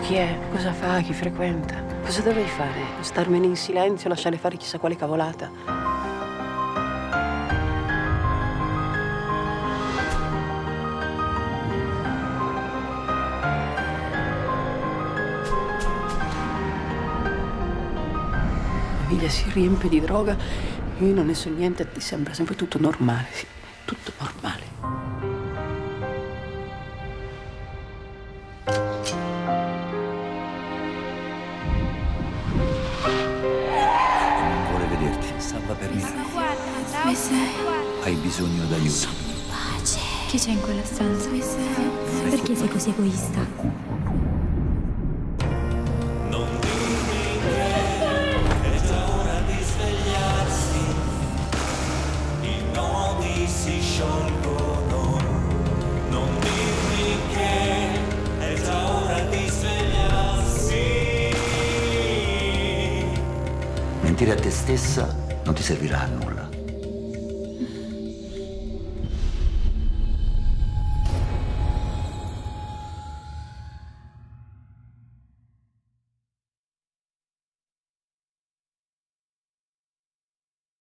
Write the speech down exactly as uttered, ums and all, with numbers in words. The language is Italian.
chi è? Cosa fa? Chi frequenta? Cosa dovrei fare? Starmene in silenzio, lasciare fare chissà quale cavolata? La famiglia si riempie di droga, io non ne so niente, ti sembra sempre tutto normale, sì, tutto normale. Non vuole vederti, salva per mirare. Dove sei? Hai bisogno d'aiuto. Pace. Chi c'è in quella stanza? Dove sei? Perché sei così egoista? Non dirmi che è già ora di svegliarsi, i nodi si sciolgono. Non dirmi che è già ora di svegliarsi. Mentire a te stessa non ti servirà a nulla.